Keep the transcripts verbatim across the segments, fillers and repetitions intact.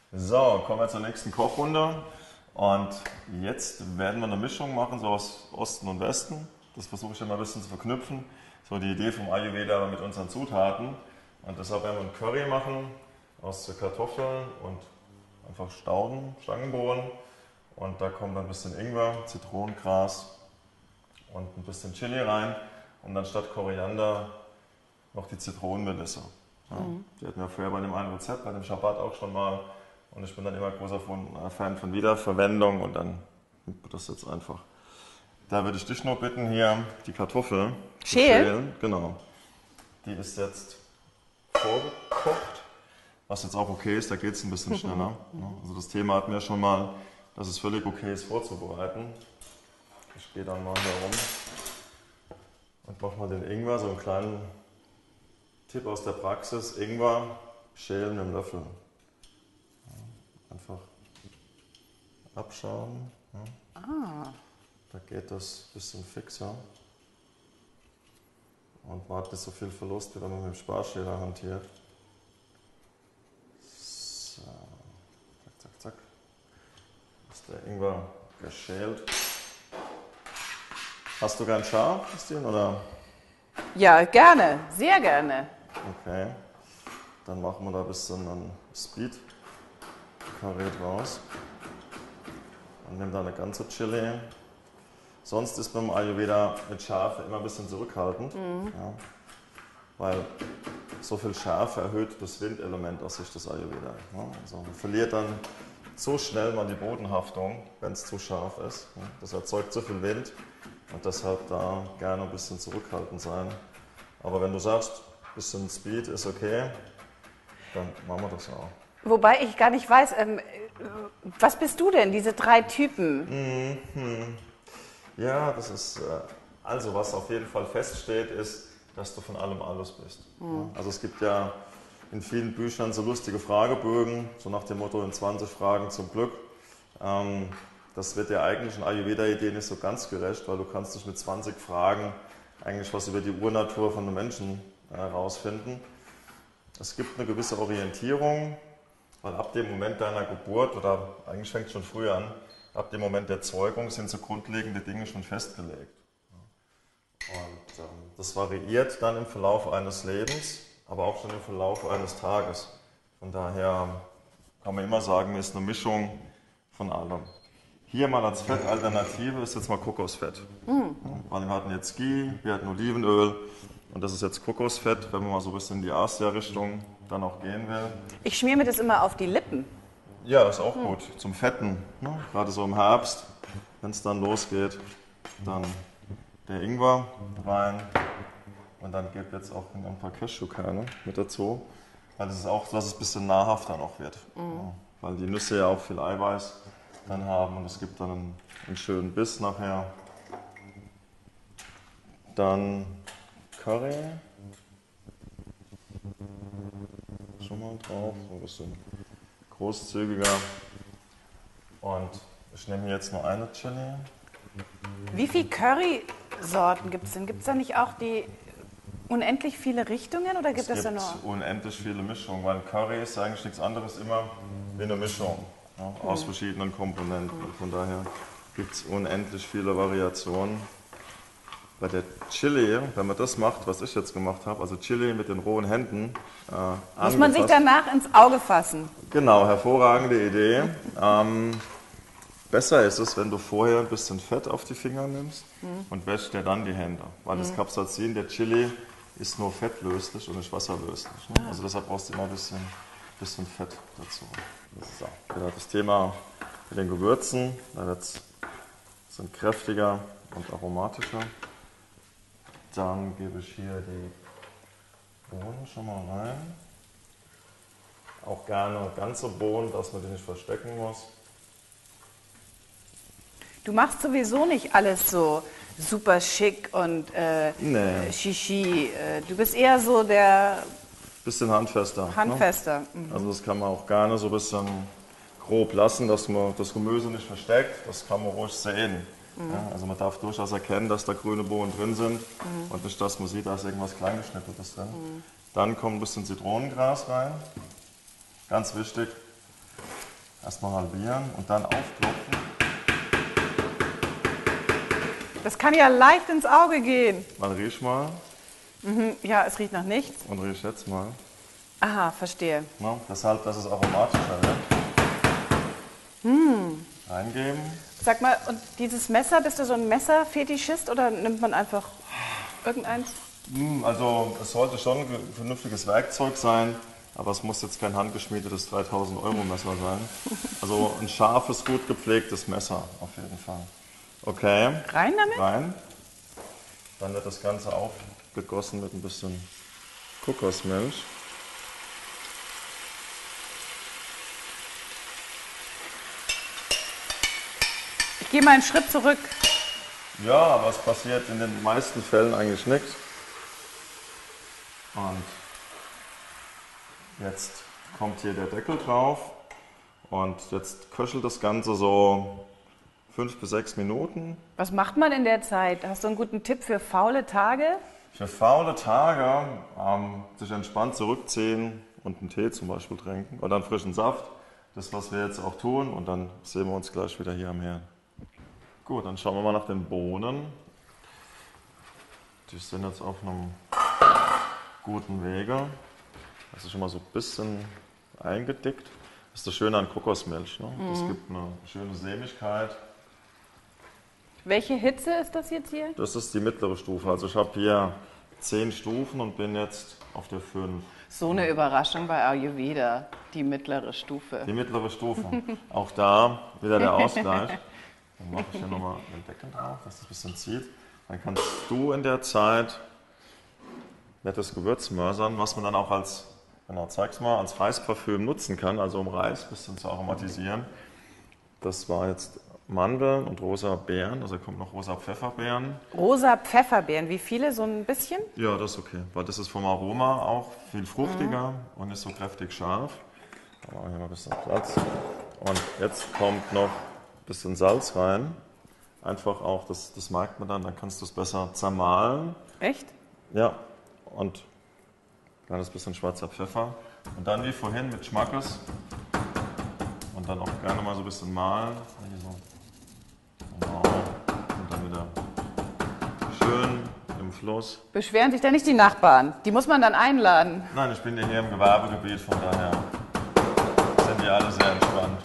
So, kommen wir zur nächsten Kochrunde. Und jetzt werden wir eine Mischung machen, so aus Osten und Westen. Das versuche ich immer ein bisschen zu verknüpfen. So die Idee vom Ayurveda mit unseren Zutaten. Und deshalb werden wir ein Curry machen aus Kartoffeln und einfach Stauden, Stangenbohnen. Und da kommt dann ein bisschen Ingwer, Zitronengras und ein bisschen Chili rein. Und dann statt Koriander noch die Zitronenmelisse. Ja, mhm. Die hatten wir vorher bei dem einen Rezept, bei dem Schabbat auch schon mal. Und ich bin dann immer großer Fan von Wiederverwendung und dann nimmt man das jetzt einfach. Da würde ich dich nur bitten, hier die Kartoffel zu schälen. Genau. Die ist jetzt vorgekocht, was jetzt auch okay ist, da geht es ein bisschen schneller. Also das Thema hatten wir schon mal, dass es völlig okay ist vorzubereiten. Ich gehe dann mal hier rum und mache mal den Ingwer, so einen kleinen Tipp aus der Praxis. Ingwer schälen mit dem Löffel. Einfach abschauen. Ja. Ah. Da geht das ein bisschen fixer. Und man hat nicht so viel Verlust, wie wenn man mit dem Sparschäler hantiert. So. Zack, zack, zack. Ist der Ingwer geschält. Hast du gern scharf, Christine, oder? Ja, gerne. Sehr gerne. Okay. Dann machen wir da ein bisschen einen Speed. Kariert raus und nehme da eine ganze Chili. Sonst ist beim Ayurveda mit Schärfe immer ein bisschen zurückhaltend, mhm. ja, weil so viel Schärfe erhöht das Windelement aus Sicht des Ayurveda. Ja. Also man verliert dann so schnell mal die Bodenhaftung, wenn es zu scharf ist. Ja. Das erzeugt zu viel Wind und deshalb da gerne ein bisschen zurückhaltend sein. Aber wenn du sagst, ein bisschen Speed ist okay, dann machen wir das auch. Wobei ich gar nicht weiß, ähm, was bist du denn, diese drei Typen? Mhm. Ja, das ist, also was auf jeden Fall feststeht, ist, dass du von allem alles bist. Mhm. Also es gibt ja in vielen Büchern so lustige Fragebögen, so nach dem Motto in zwanzig Fragen zum Glück. Das wird der eigentlichen Ayurveda-Idee nicht so ganz gerecht, weil du kannst nicht mit zwanzig Fragen eigentlich was über die Urnatur von einem Menschen herausfinden. Es gibt eine gewisse Orientierung. Weil ab dem Moment deiner Geburt, oder eigentlich fängt es schon früh an, ab dem Moment der Zeugung sind so grundlegende Dinge schon festgelegt. Und ähm, das variiert dann im Verlauf eines Lebens, aber auch schon im Verlauf eines Tages. Von daher kann man immer sagen, es ist eine Mischung von allem. Hier mal als Fettalternative ist jetzt mal Kokosfett. Mhm. Ja, weil wir hatten jetzt Ghee, wir hatten Olivenöl und das ist jetzt Kokosfett, wenn man mal so ein bisschen in die Asia-Richtung dann auch gehen will. Ich schmiere mir das immer auf die Lippen. Ja, ist auch hm. gut. Zum Fetten. Ne? Gerade so im Herbst, wenn es dann losgeht, dann der Ingwer rein. Und dann gibt jetzt auch ein paar Cashewkerne mit dazu. Weil das ist auch, dass es ein bisschen nahrhafter noch wird. Mhm. Ja, weil die Nüsse ja auch viel Eiweiß dann haben und es gibt dann einen, einen schönen Biss nachher. Dann Curry. Schon mal drauf, so ein bisschen großzügiger. Und ich nehme jetzt nur eine Chili. Wie viele Curry-Sorten gibt es denn? Gibt es da nicht auch die unendlich viele Richtungen oder gibt es, es da nur? Es gibt unendlich viele Mischungen, weil Curry ist eigentlich nichts anderes immer wie eine Mischung, ja, aus hm. verschiedenen Komponenten. Hm. Von daher gibt es unendlich viele Variationen. Bei der Chili, wenn man das macht, was ich jetzt gemacht habe, also Chili mit den rohen Händen äh, muss angefasst. Man sich danach ins Auge fassen. Genau, hervorragende Idee. ähm, besser ist es, wenn du vorher ein bisschen Fett auf die Finger nimmst mhm. und wäschst dir dann die Hände. Weil mhm. das Capsaicin der Chili ist nur fettlöslich und nicht wasserlöslich. Ne? Also deshalb brauchst du immer ein bisschen, bisschen Fett dazu. So, genau, das Thema mit den Gewürzen, da wird es ein kräftiger und aromatischer. Dann gebe ich hier die Bohnen schon mal rein. Auch gerne ganze Bohnen, dass man die nicht verstecken muss. Du machst sowieso nicht alles so super schick und äh, nee. Shishi. Du bist eher so der... Bisschen handfester. Handfester. Ne? Mhm. Also das kann man auch gerne so ein bisschen grob lassen, dass man das Gemüse nicht versteckt. Das kann man ruhig sehen. Mhm. Ja, also man darf durchaus erkennen, dass da grüne Bohnen drin sind mhm. und nicht, dass man sieht, da ist irgendwas Kleingeschnittenes drin. Mhm. Dann kommt ein bisschen Zitronengras rein, ganz wichtig. Erstmal halbieren und dann aufklopfen. Das kann ja leicht ins Auge gehen. Dann riech mal. Mhm. Ja, es riecht nach nichts. Und riech jetzt mal. Aha, verstehe. Ja, deshalb, dass es aromatischer wird. Hm. Reingeben. Sag mal, und dieses Messer, bist du so ein Messerfetischist oder nimmt man einfach irgendeins? Also es sollte schon ein vernünftiges Werkzeug sein, aber es muss jetzt kein handgeschmiedetes dreitausend Euro Messer sein. Also ein scharfes, gut gepflegtes Messer auf jeden Fall. Okay. Rein damit? Rein. Dann wird das Ganze aufgegossen mit ein bisschen Kokosmilch. Ich gehe mal einen Schritt zurück. Ja, aber es passiert in den meisten Fällen eigentlich nichts. Und jetzt kommt hier der Deckel drauf und jetzt köchelt das Ganze so fünf bis sechs Minuten. Was macht man in der Zeit? Hast du einen guten Tipp für faule Tage? Für faule Tage ähm, sich entspannt zurückziehen und einen Tee zum Beispiel trinken oder einen frischen Saft. Das, was wir jetzt auch tun, und dann sehen wir uns gleich wieder hier am Herd. Gut, dann schauen wir mal nach den Bohnen. Die sind jetzt auf einem guten Wege. Das ist schon mal so ein bisschen eingedickt. Das ist das Schöne an Kokosmilch. Ne? Das Mhm. gibt eine schöne Sämigkeit. Welche Hitze ist das jetzt hier? Das ist die mittlere Stufe. Also ich habe hier zehn Stufen und bin jetzt auf der fünf. So eine Überraschung bei Ayurveda, die mittlere Stufe. Die mittlere Stufe. Auch da wieder der Ausgleich. Dann mache ich hier nochmal den Deckel drauf, dass das ein bisschen zieht. Dann kannst du in der Zeit nettes Gewürz mörsern, was man dann auch als, genau, zeig's mal, als Reisparfüm nutzen kann, also um Reis ein bisschen zu aromatisieren. Das war jetzt Mandeln und rosa Beeren, also kommt noch rosa Pfefferbeeren. Rosa Pfefferbeeren, wie viele? So ein bisschen? Ja, das ist okay, weil das ist vom Aroma auch viel fruchtiger mhm. und nicht so kräftig scharf. Da machen wir hier mal ein bisschen Platz. Und jetzt kommt noch ein bisschen Salz rein. Einfach auch, das, das merkt man dann, dann kannst du es besser zermahlen. Echt? Ja, und ein kleines bisschen schwarzer Pfeffer. Und dann wie vorhin mit Schmackes. Und dann auch gerne mal so ein bisschen mahlen. So. Genau. Und dann wieder schön im Fluss. Beschweren sich da nicht die Nachbarn? Die muss man dann einladen. Nein, ich bin ja hier im Gewerbegebiet, von daher sind die alle sehr entspannt.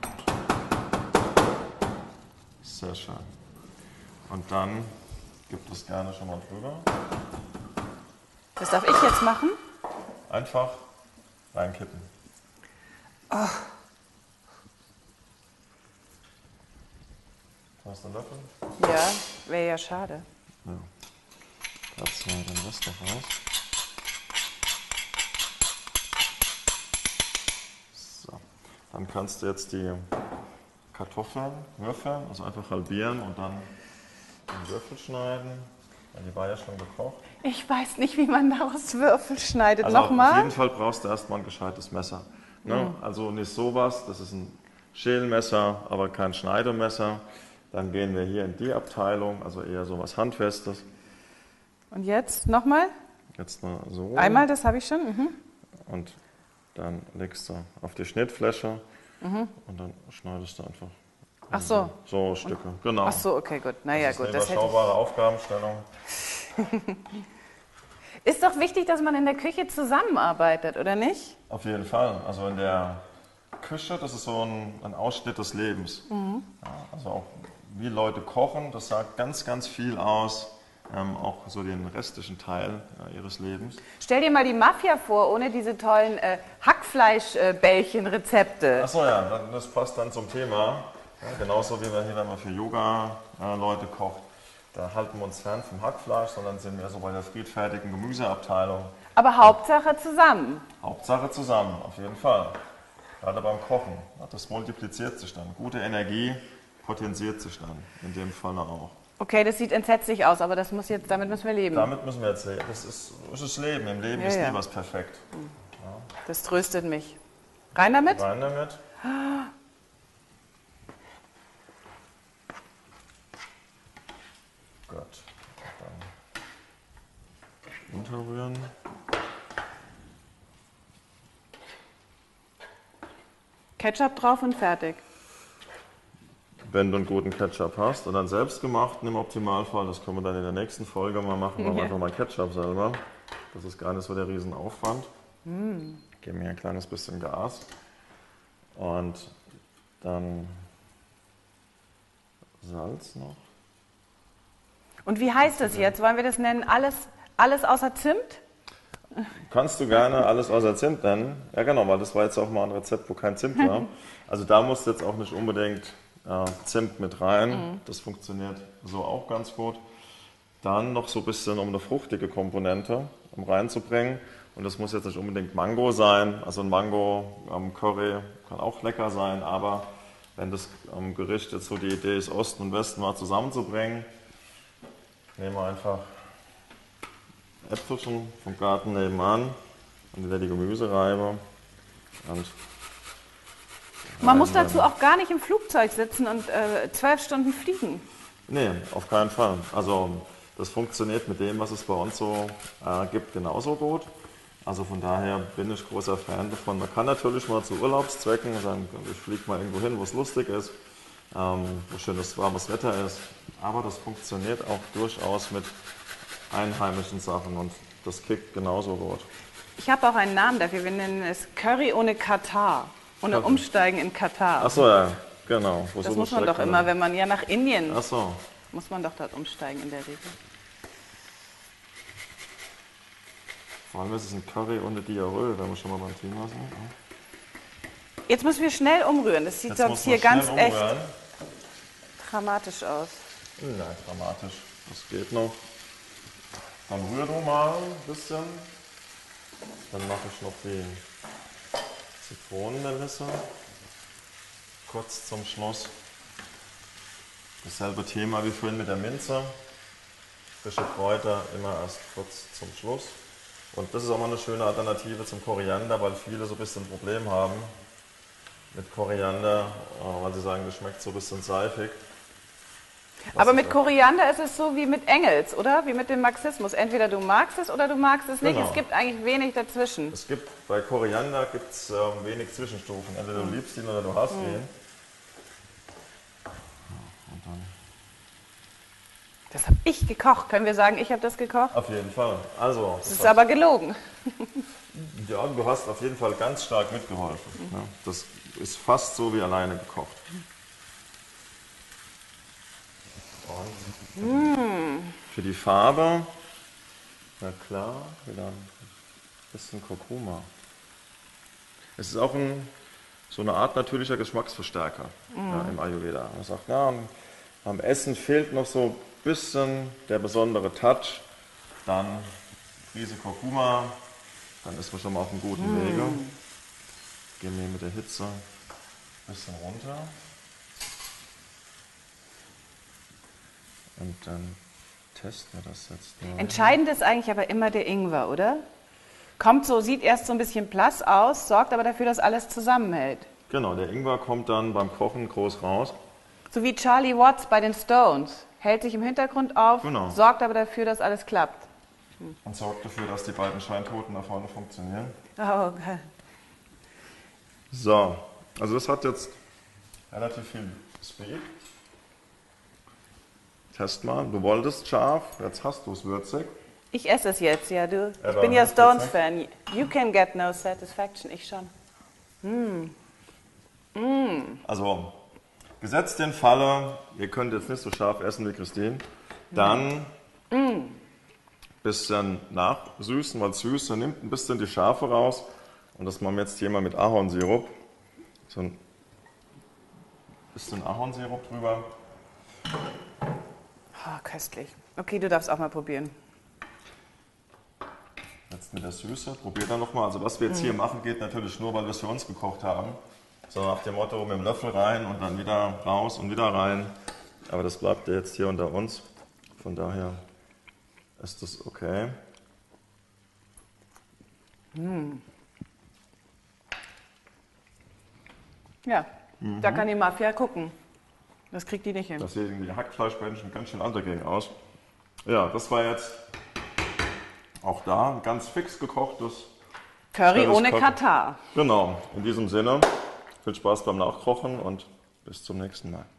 Sehr schön. Und dann gibt es gerne schon mal drüber. Das darf ich jetzt machen? Einfach reinkippen. Oh. Hast du einen Löffel? Ja, wäre ja schade. Ja. Kratz mal den Rest noch raus. So. Dann kannst du jetzt die Kartoffeln würfeln, also einfach halbieren und dann in Würfel schneiden. Die war ja schon gekocht. Ich weiß nicht, wie man daraus Würfel schneidet. Also Nochmal? auf jeden Fall brauchst du erstmal ein gescheites Messer. Ne? Mhm. Also nicht sowas, das ist ein Schälmesser, aber kein Schneidemesser. Dann gehen wir hier in die Abteilung, also eher so was Handfestes. Und jetzt nochmal? Jetzt mal so. Einmal, das habe ich schon. Mhm. Und dann legst du auf die Schnittfläche mhm. und dann schneidest du einfach. Ach so. So Stücke, genau. Ach so, okay, gut. Naja, das ist gut. eine Das überschaubare Aufgabenstellung. Ist doch wichtig, dass man in der Küche zusammenarbeitet, oder nicht? Auf jeden Fall. Also in der Küche, das ist so ein, ein Ausschnitt des Lebens. Mhm. Ja, also auch wie Leute kochen, das sagt ganz, ganz viel aus, ähm, auch so den restlichen Teil ja, ihres Lebens. Stell dir mal die Mafia vor, ohne diese tollen äh, Hackfleischbällchen-Rezepte. Achso, ja, das passt dann zum Thema. Ja, genauso wie wir hier, wenn man für Yoga-Leute äh, kocht, da halten wir uns fern vom Hackfleisch, sondern sind wir so bei der friedfertigen Gemüseabteilung. Aber Hauptsache zusammen. Hauptsache zusammen, auf jeden Fall. Gerade beim Kochen. Das multipliziert sich dann. Gute Energie potenziert sich dann, in dem Fall auch. Okay, das sieht entsetzlich aus, aber das muss jetzt, damit müssen wir leben. Damit müssen wir jetzt leben. Das ist, das ist Leben. Im Leben ja, ist nie ja. was perfekt. Ja. Das tröstet mich. Rein damit? Rein damit. Gut. Dann unterrühren. Ketchup drauf und fertig. Wenn du einen guten Ketchup hast und einen selbstgemachten im Optimalfall, das können wir dann in der nächsten Folge mal machen, machen wir einfach mal Ketchup selber. Das ist gar nicht so der Riesenaufwand. Mm. Geben hier ein kleines bisschen Gas und dann Salz noch. Und wie heißt das jetzt? Wollen wir das nennen? Alles, alles außer Zimt? Kannst du gerne alles außer Zimt nennen. Ja genau, weil das war jetzt auch mal ein Rezept, wo kein Zimt war. Also da musst du jetzt auch nicht unbedingt äh, Zimt mit rein. Mhm. Das funktioniert so auch ganz gut. Dann noch so ein bisschen um eine fruchtige Komponente um reinzubringen. Und das muss jetzt nicht unbedingt Mango sein. Also ein Mango ähm, Curry kann auch lecker sein, aber wenn das ähm, Gericht jetzt so die Idee ist, Osten und Westen mal zusammenzubringen, nehmen wir einfach Äpfelchen vom Garten nebenan und wieder die Gemüsereibe. Und man muss dazu auch gar nicht im Flugzeug sitzen und äh, zwölf Stunden fliegen. Nee, auf keinen Fall. Also das funktioniert mit dem, was es bei uns so äh, gibt, genauso gut. Also von daher bin ich großer Fan davon. Man kann natürlich mal zu Urlaubszwecken sagen, ich fliege mal irgendwo hin, wo es lustig ist, ähm, wo schönes warmes Wetter ist. Aber das funktioniert auch durchaus mit einheimischen Sachen und das kickt genauso gut. Ich habe auch einen Namen dafür. Wir nennen es Curry ohne Katar. Ohne Curry. Umsteigen in Katar. Ach so, ja, genau. Wo das so muss man doch immer, wenn man ja nach Indien, Ach so. muss man doch dort umsteigen in der Regel. Vor allem ist es ein Curry ohne Diarrhoe, wenn wir schon mal beim Thema sind. Jetzt müssen wir schnell umrühren. Das sieht Jetzt sonst hier ganz umrühren. echt dramatisch aus. Nein, dramatisch. Das geht noch. Dann rühr du mal ein bisschen. Dann mache ich noch die Zitronenmelisse. Kurz zum Schluss. Dasselbe Thema wie vorhin mit der Minze. Frische Kräuter immer erst kurz zum Schluss. Und das ist auch mal eine schöne Alternative zum Koriander, weil viele so ein bisschen ein Problem haben mit Koriander, weil sie sagen, das schmeckt so ein bisschen seifig. Was Aber mit Koriander ist es so wie mit Engels, oder? Wie mit dem Marxismus. Entweder du magst es oder du magst es nicht. Genau. Es gibt eigentlich wenig dazwischen. Es gibt, bei Koriander gibt es ähm, wenig Zwischenstufen. Entweder du liebst ihn oder du hasst mhm. ihn. Und dann das habe ich gekocht. Können wir sagen, ich habe das gekocht? Auf jeden Fall. Also, das, das ist aber gelogen. Ja, du hast auf jeden Fall ganz stark mitgeholfen. Mhm. Ja, das ist fast so wie alleine gekocht. Und mm. für die Farbe, na klar, wieder ein bisschen Kurkuma. Es ist auch ein, so eine Art natürlicher Geschmacksverstärker mm. ja, im Ayurveda. Man sagt, ja, am Essen fehlt noch so ein bisschen der besondere Touch. Dann Prise Kurkuma, dann ist man schon mal auf einem guten mm. Wege. Gehen wir mit der Hitze ein bisschen runter. Und dann testen wir das jetzt mal. Entscheidend ist eigentlich aber immer der Ingwer, oder? Kommt so, sieht erst so ein bisschen blass aus, sorgt aber dafür, dass alles zusammenhält. Genau, der Ingwer kommt dann beim Kochen groß raus. So wie Charlie Watts bei den Stones. Hält sich im Hintergrund auf, genau. sorgt aber dafür, dass alles klappt. Hm. Und sorgt dafür, dass die beiden Scheintoten da vorne funktionieren. Oh, okay. So, also das hat jetzt relativ viel Speed. Test mal, du wolltest scharf, jetzt hast du es würzig. Ich esse es jetzt, ja, du. Ja, ich bin ja Stones-Fan. You can get no satisfaction, ich schon. Mm. Mm. Also, gesetzt den Falle, ihr könnt jetzt nicht so scharf essen wie Christine, dann ein mm. bisschen nachsüßen, weil Süße nimmt ein bisschen die Schärfe raus. Und das machen wir jetzt hier mal mit Ahornsirup. So ein bisschen Ahornsirup drüber. Oh, köstlich. Okay, du darfst auch mal probieren. Jetzt mit der Süße, probier dann nochmal. Also was wir jetzt mm. hier machen, geht natürlich nur, weil wir es für uns gekocht haben. So nach dem Motto, mit dem Löffel rein und dann wieder raus und wieder rein. Aber das bleibt ja jetzt hier unter uns. Von daher ist das okay. Mm. Ja, mhm. da kann die Mafia gucken. Das kriegt die nicht hin. Da sehen die Hackfleischbändchen ganz schön underging aus. Ja, das war jetzt auch da ein ganz fix gekochtes Curry ohne Katar. Genau, in diesem Sinne Viel Spaß beim Nachkochen und bis zum nächsten Mal.